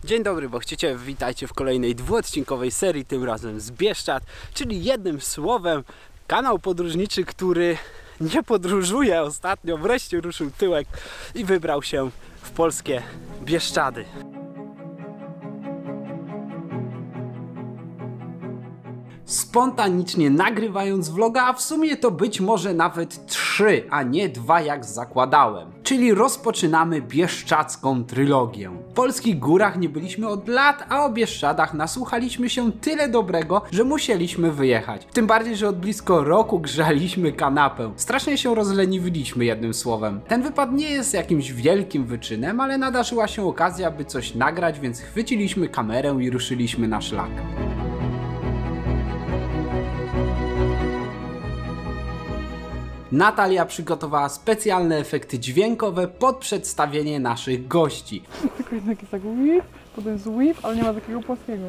Dzień dobry, bo chcecie, witajcie w kolejnej dwuodcinkowej serii, tym razem z Bieszczad, czyli jednym słowem kanał podróżniczy, który nie podróżuje ostatnio, wreszcie ruszył tyłek i wybrał się w polskie Bieszczady. Spontanicznie nagrywając vloga, a w sumie to być może nawet 3, a nie 2 jak zakładałem. Czyli rozpoczynamy bieszczadzką trylogię. W polskich górach nie byliśmy od lat, a o Bieszczadach nasłuchaliśmy się tyle dobrego, że musieliśmy wyjechać. Tym bardziej, że od blisko roku grzaliśmy kanapę. Strasznie się rozleniwiliśmy, jednym słowem. Ten wypad nie jest jakimś wielkim wyczynem, ale nadarzyła się okazja, by coś nagrać, więc chwyciliśmy kamerę i ruszyliśmy na szlak. Natalia przygotowała specjalne efekty dźwiękowe pod przedstawienie naszych gości. Tylko jednak jest tak whip, potem jest whip, ale nie ma takiego płaskiego.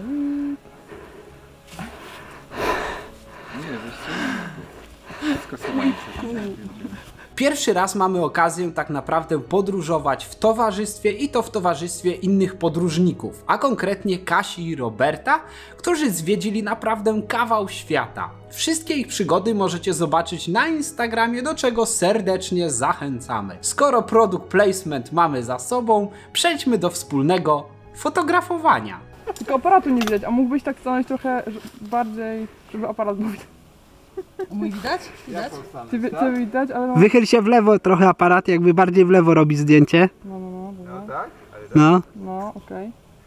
Nie, skasowałem się. Pierwszy raz mamy okazję tak naprawdę podróżować w towarzystwie i to w towarzystwie innych podróżników, a konkretnie Kasi i Roberta, którzy zwiedzili naprawdę kawał świata. Wszystkie ich przygody możecie zobaczyć na Instagramie, do czego serdecznie zachęcamy. Skoro product placement mamy za sobą, przejdźmy do wspólnego fotografowania. Tylko aparatu nie widać, a mógłbyś tak stanąć trochę bardziej, żeby aparat był widać. Mój widać? Widać? Ty widać, ale no... Wychyl się w lewo trochę aparat, jakby bardziej w lewo robi zdjęcie. No, dobra. No tak? Ale tak. No. No, okej.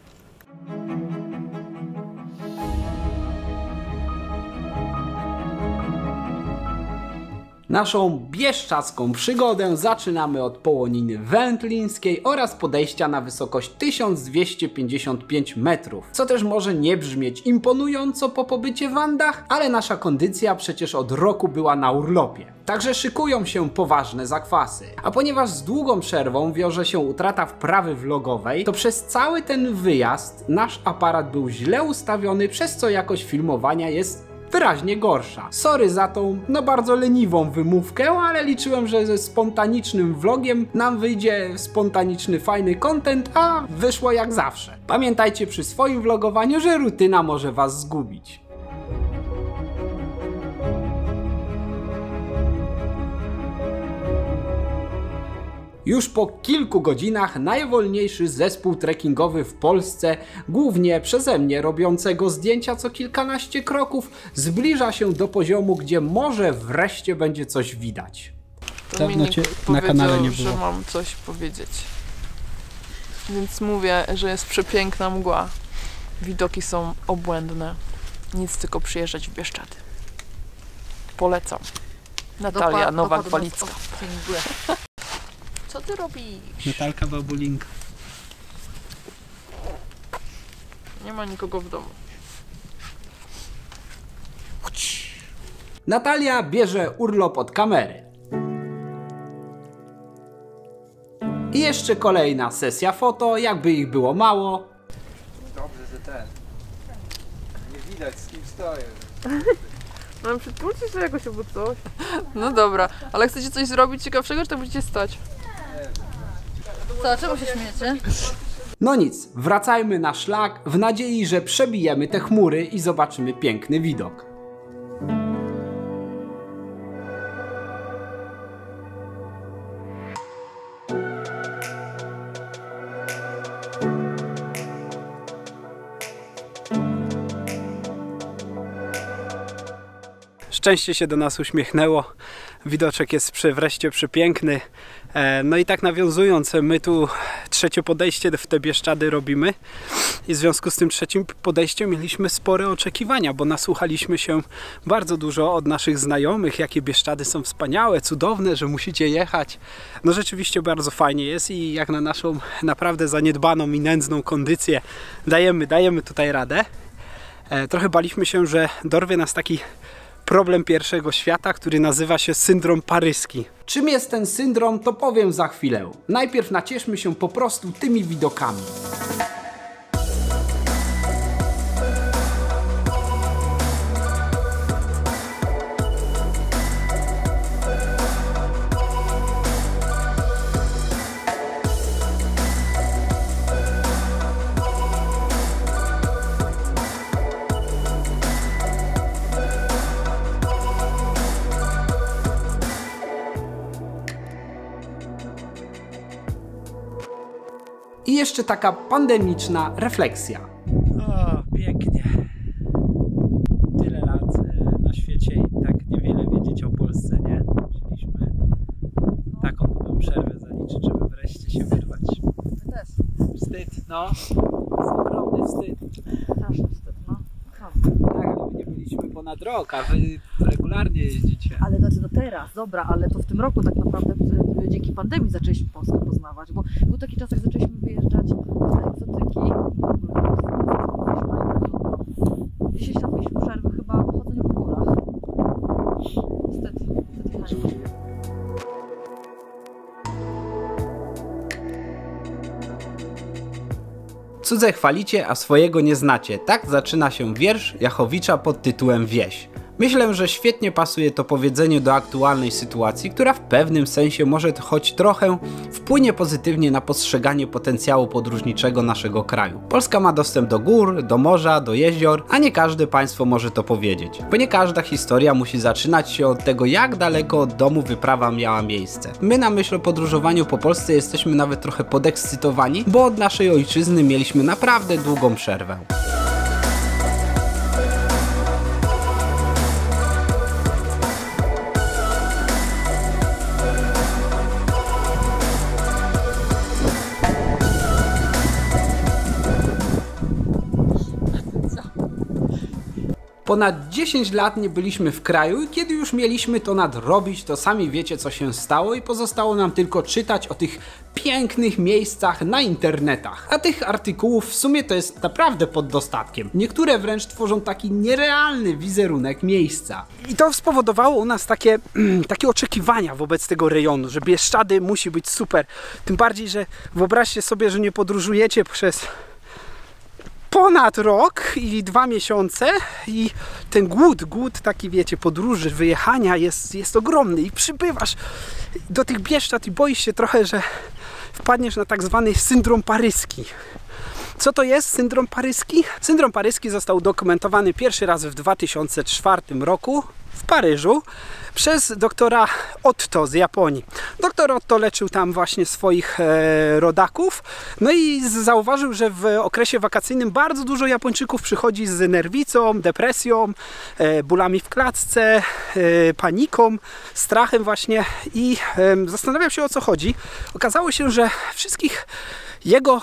Naszą bieszczadzką przygodę zaczynamy od Połoniny Wędlińskiej oraz podejścia na wysokość 1255 metrów, co też może nie brzmieć imponująco po pobycie w Andach, ale nasza kondycja przecież od roku była na urlopie. Także szykują się poważne zakwasy. A ponieważ z długą przerwą wiąże się utrata wprawy vlogowej, to przez cały ten wyjazd nasz aparat był źle ustawiony, przez co jakość filmowania jest wyraźnie gorsza. Sorry za tą, bardzo leniwą wymówkę, ale liczyłem, że ze spontanicznym vlogiem nam wyjdzie spontaniczny, fajny content, a wyszło jak zawsze. Pamiętajcie przy swoim vlogowaniu, że rutyna może was zgubić. Już po kilku godzinach najwolniejszy zespół trekkingowy w Polsce, głównie przeze mnie robiącego zdjęcia co kilkanaście kroków, zbliża się do poziomu, gdzie może wreszcie będzie coś widać. Dominik powiedział, że mam coś powiedzieć. Więc mówię, że jest przepiękna mgła. Widoki są obłędne. Nic, tylko przyjeżdżać w Bieszczady. Polecam. Natalia Nowak-Walicka. Co ty robisz? Natalka Babulinka. Nie ma nikogo w domu. Natalia bierze urlop od kamery. I jeszcze kolejna sesja foto, jakby ich było mało. Dobrze, że ten. Nie widać, z kim stoję. No przytulcie się jakoś albo coś. No dobra, ale chcecie coś zrobić ciekawszego, czy to będziecie stać? Co, czemu się śmiejecie? No nic, wracajmy na szlak w nadziei, że przebijemy te chmury i zobaczymy piękny widok. Szczęście się do nas uśmiechnęło, widoczek jest wreszcie przepiękny. No i tak nawiązując, my tu trzecie podejście w te Bieszczady robimy i w związku z tym trzecim podejściem mieliśmy spore oczekiwania, bo nasłuchaliśmy się bardzo dużo od naszych znajomych, jakie Bieszczady są wspaniałe, cudowne, że musicie jechać. No rzeczywiście bardzo fajnie jest i jak na naszą naprawdę zaniedbaną i nędzną kondycję dajemy tutaj radę. Trochę baliśmy się, że dorwie nas taki problem pierwszego świata, który nazywa się syndrom paryski. Czym jest ten syndrom, to powiem za chwilę. Najpierw nacieszmy się po prostu tymi widokami. jeszcze taka pandemiczna refleksja. O, pięknie. Tyle lat na świecie i tak niewiele wiedzieć o Polsce, nie? Musieliśmy taką długą przerwę zaliczyć, żeby wreszcie się wyrwać. My też. Wstyd, no. Ogromny wstyd. Straszny wstyd, no. Tak, ale my nie byliśmy ponad rok, a wy regularnie jeździcie. Ale znaczy to teraz, dobra, ale to w tym roku tak naprawdę dzięki pandemii zaczęliśmy Polskę poznawać, bo był taki czas, jak zaczęliśmy wyjeżdżać na egzotyki. 10 lat mieliśmy przerwy chyba po chodzeniu po górach. Niestety, niestety. Cudze chwalicie, a swojego nie znacie. Tak zaczyna się wiersz Jachowicza pod tytułem Wieś. Myślę, że świetnie pasuje to powiedzenie do aktualnej sytuacji, która w pewnym sensie może choć trochę wpłynie pozytywnie na postrzeganie potencjału podróżniczego naszego kraju. Polska ma dostęp do gór, do morza, do jezior, a nie każde państwo może to powiedzieć. Bo nie każda historia musi zaczynać się od tego, jak daleko od domu wyprawa miała miejsce. My na myśl o podróżowaniu po Polsce jesteśmy nawet trochę podekscytowani, bo od naszej ojczyzny mieliśmy naprawdę długą przerwę. Ponad 10 lat nie byliśmy w kraju i kiedy już mieliśmy to nadrobić, to sami wiecie, co się stało i pozostało nam tylko czytać o tych pięknych miejscach na internetach. A tych artykułów w sumie to jest naprawdę pod dostatkiem. Niektóre wręcz tworzą taki nierealny wizerunek miejsca. I to spowodowało u nas takie oczekiwania wobec tego rejonu, że Bieszczady musi być super. Tym bardziej, że wyobraźcie sobie, że nie podróżujecie przez ponad rok i 2 miesiące i ten głód taki wiecie, podróży, wyjechania jest ogromny i przybywasz do tych Bieszczad i boisz się trochę, że wpadniesz na tak zwany syndrom paryski. Co to jest syndrom paryski? Syndrom paryski został udokumentowany pierwszy raz w 2004 roku w Paryżu przez doktora Otto z Japonii. Doktor Otto leczył tam właśnie swoich rodaków, no i zauważył, że w okresie wakacyjnym bardzo dużo Japończyków przychodzi z nerwicą, depresją, bólami w klatce, paniką, strachem właśnie i zastanawiał się, o co chodzi. Okazało się, że wszystkich jego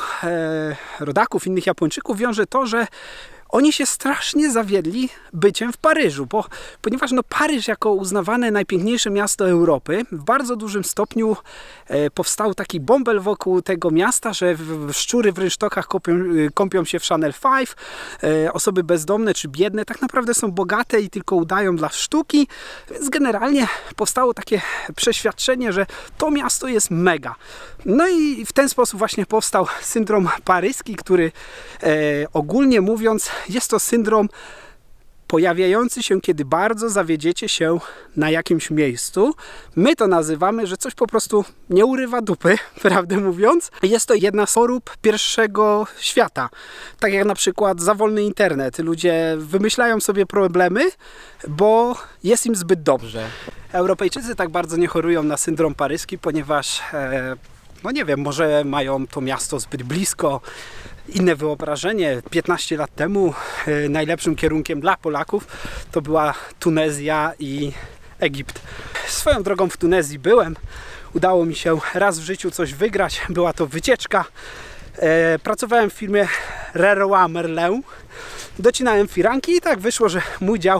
rodaków, innych Japończyków wiąże to, że oni się strasznie zawiedli byciem w Paryżu, ponieważ Paryż jako uznawane najpiękniejsze miasto Europy w bardzo dużym stopniu powstał taki bąbel wokół tego miasta, że szczury w rynsztokach kąpią się w Chanel 5, osoby bezdomne czy biedne tak naprawdę są bogate i tylko udają dla sztuki, więc generalnie powstało takie przeświadczenie, że to miasto jest mega. No i w ten sposób właśnie powstał syndrom paryski, który ogólnie mówiąc jest to syndrom pojawiający się, kiedy bardzo zawiedziecie się na jakimś miejscu. My to nazywamy, że coś po prostu nie urywa dupy, prawdę mówiąc. Jest to jedna z chorób pierwszego świata. Tak jak na przykład za wolny internet. Ludzie wymyślają sobie problemy, bo jest im zbyt dobrze. Europejczycy tak bardzo nie chorują na syndrom paryski, ponieważ no nie wiem, może mają to miasto zbyt blisko, inne wyobrażenie. 15 lat temu najlepszym kierunkiem dla Polaków to była Tunezja i Egipt. Swoją drogą w Tunezji byłem. Udało mi się raz w życiu coś wygrać. Była to wycieczka. Pracowałem w firmie Leroy Merlin. Docinałem firanki i tak wyszło, że mój dział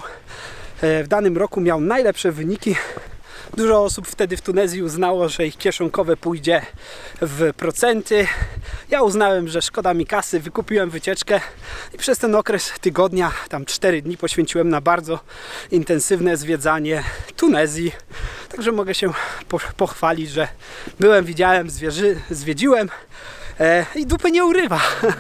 w danym roku miał najlepsze wyniki. Dużo osób wtedy w Tunezji uznało, że ich kieszonkowe pójdzie w procenty. Ja uznałem, że szkoda mi kasy, wykupiłem wycieczkę i przez ten okres tygodnia, tam 4 dni poświęciłem na bardzo intensywne zwiedzanie Tunezji. Także mogę się pochwalić, że byłem, widziałem, zwiedziłem i dupy nie urywa.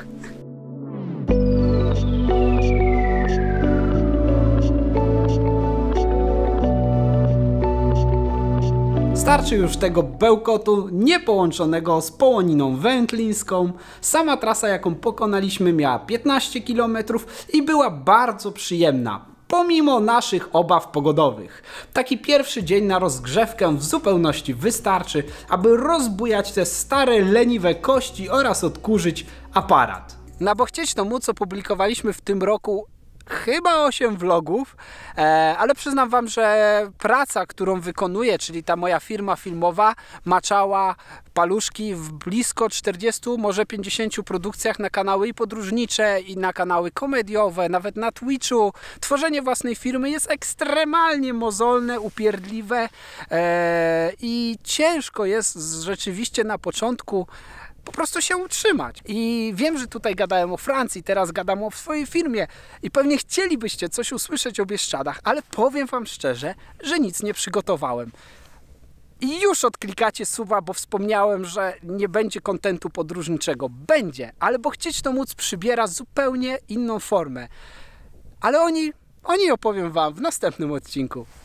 Starczy już tego bełkotu niepołączonego z Połoniną Wętlińską. Sama trasa, jaką pokonaliśmy, miała 15 km i była bardzo przyjemna. pomimo naszych obaw pogodowych. Taki pierwszy dzień na rozgrzewkę w zupełności wystarczy, aby rozbujać te stare, leniwe kości oraz odkurzyć aparat. No bo chcieć to móc, opublikowaliśmy w tym roku chyba 8 vlogów, ale przyznam wam, że praca, którą wykonuję, czyli ta moja firma filmowa, maczała paluszki w blisko 40, może 50 produkcjach na kanały i podróżnicze, i na kanały komediowe, nawet na Twitchu. Tworzenie własnej firmy jest ekstremalnie mozolne, upierdliwe i ciężko jest rzeczywiście na początku po prostu się utrzymać. I wiem, że tutaj gadałem o Francji, teraz gadam o swojej firmie i pewnie chcielibyście coś usłyszeć o Bieszczadach, ale powiem wam szczerze, że nic nie przygotowałem. I już odklikacie suba, bo wspomniałem, że nie będzie kontentu podróżniczego. Będzie, ale bo chcieć to móc przybiera zupełnie inną formę. Ale o niej opowiem wam w następnym odcinku.